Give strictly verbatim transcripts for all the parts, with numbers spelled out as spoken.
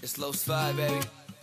It's Los Five, baby.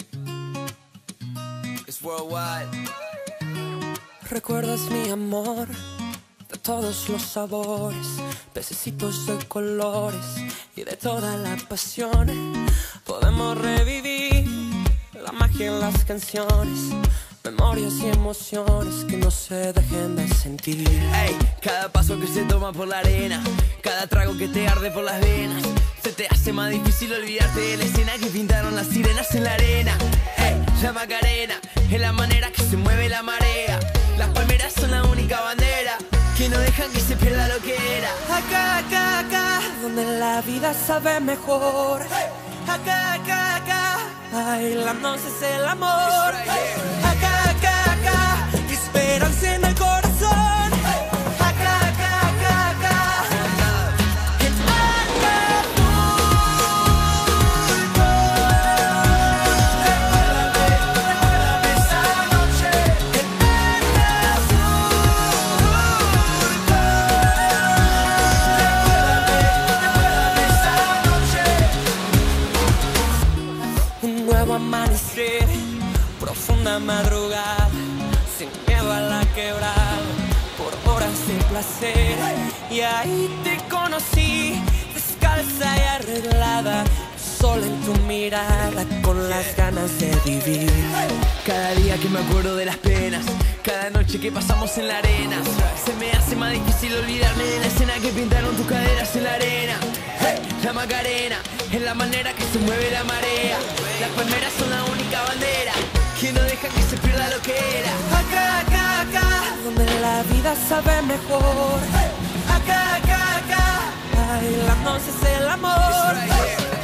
It's worldwide. ¿Recuerdas mi amor? De todos los sabores, pececitos de colores y de toda la pasión. Podemos revivir la magia en las canciones, memorias y emociones que no se dejen de sentir. Ey, cada paso que se toma por la arena, cada trago que te arde por las venas, se te hace más difícil olvidarte de la escena que pintaron las sirenas en la arena. Ey, la Macarena es la manera que se mueve la marea. Las palmeras son la única bandera que no dejan que se pierda lo que era. Acá, acá, acá, donde la vida sabe mejor. Acá, acá, acá, bailando es el amor. Acá, acá, acá, esperanza en el corazón. Acá, acá, acá, acá, en Acapulco. Recuérdame esa noche en un nuevo amanecer, profunda madrugada, sin miedo a la quebrada, por horas de placer. Y ahí te conocí, descalza y arreglada, sol en tu mirada, con las ganas de vivir. Cada día que me acuerdo de las penas, cada noche que pasamos en la arena, se me hace más difícil olvidarme de la escena que pintaron tus caderas en la arena. Hey, la Macarena es la manera que se mueve la marea. Las palmeras son la única bandera que no deja que se pierda lo que era. Acá, acá, acá, donde la vida sabe mejor. Acá, acá, acá, bailando es el amor.